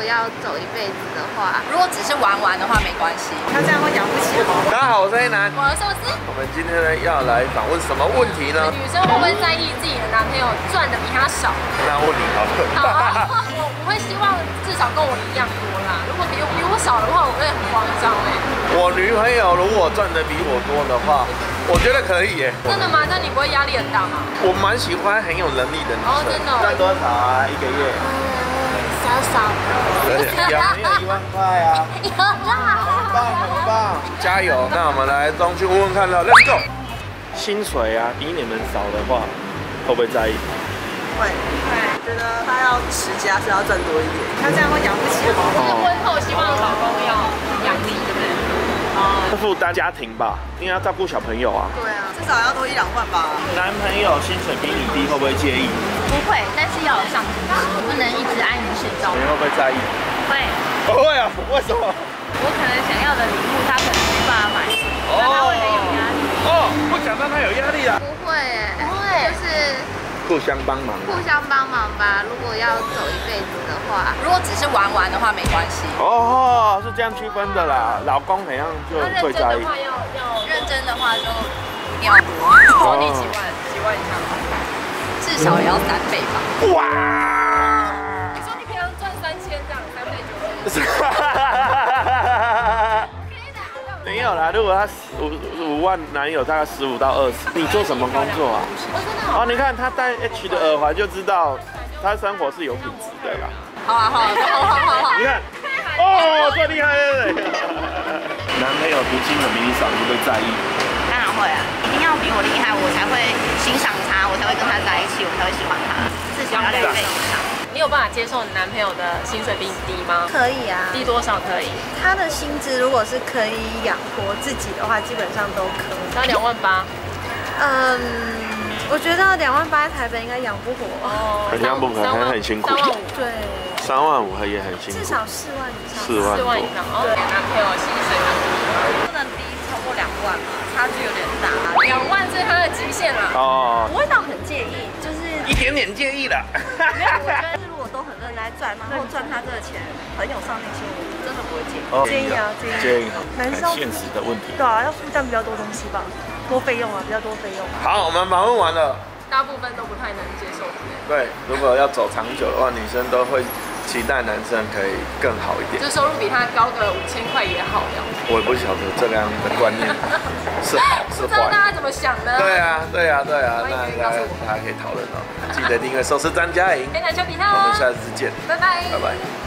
要走一辈子的话， 如果只是玩玩的话没关系。 他这样会养不起吗？ 大家好，我是黑男。 我是寿司。 我们今天呢要来访问什么问题呢？ 女生会不会在意自己的男朋友赚的比她少？ 那问你好了。 我会希望至少跟我一样多啦。如果比我少的话，我会很慌张哎。 我女朋友如果赚的比我多的话，我觉得可以耶。 真的吗？那你不会压力很大吗？ 我蛮喜欢很有能力的女生。 真的。 赚多少啊？一个月？ 少少的。 有没有1万块啊？ 有啦。 很棒，很棒，加油！那我们来中去问问看了 ，Let's go。薪水啊，比你们少的话，会不会在意？ 会，觉得他要持家是要赚多一点，他这样会养不起吗？ 就是婚后希望老公要养你，对不对？ 负担家庭吧，因为要照顾小朋友啊。 对啊，至少要多1、2万吧。 男朋友薪水比你低，会不会介意？ 不会，但是要有上进心，不能一直安于现状。 你会不会在意？ 会。 不会啊？为什么？ 我可能想要的礼物，他可能没办法买，那他会很有压力。 不想让他有压力啊？ 不会耶，不会，就是互相帮忙。 互相帮忙吧。如果要走一辈子的话， 如果只是玩玩的话没关系。 哦，是这样区分的啦。老公好像就会在意。 认真的话就一定要多。你几万以上，至少也要3倍吧。 哇！ 你说你平常赚3000这样，3倍9千。 没有啦，如果他5万男友大概15到20，你做什么工作啊？哦，你看他戴 H 的耳环就知道他生活是有品质的啦。 好。 你看，哦，最厉害了。男朋友读金额比你少，你会不会在意？ 当然会啊，一定要比我厉害，我才会欣赏他，我才会跟他在一起，我才会喜欢他。至少要2倍以上。 你有办法接受你男朋友的薪水比你低吗？ 可以啊， 低多少可以？ 他的薪资如果是可以养活自己的话，基本上都可以。 那28000。 我觉得2万8在台北应该养不活。 很养不活，还很辛苦。 35000。 对。 3万5也很辛苦。 至少4万以上。 4万以上。对，男朋友薪水不能低超过2万嘛，差距有点大。 2万是他的极限了。 不会到很介意，就是一点点介意的。 没有，我觉得如果都很认真在赚，然后赚他这个钱很有上进心，我真的不会介意。 介意啊， 介意。 男生现实的问题。 对啊，要负担比较多东西吧，多费用啊，比较多费用。 好，我们访问完了。 大部分都不太能接受。 对，如果要走长久的话，女生都会期待男生可以更好一点， 就收入比他高个5000块也好呀。 我也不晓得这样的观念是好是坏， 不知道大家怎么想呢？ 对啊，那大家可以讨论哦。记得订阅寿司张家营， 黑男小比赛我哦。 们下次见， 拜拜， 拜拜。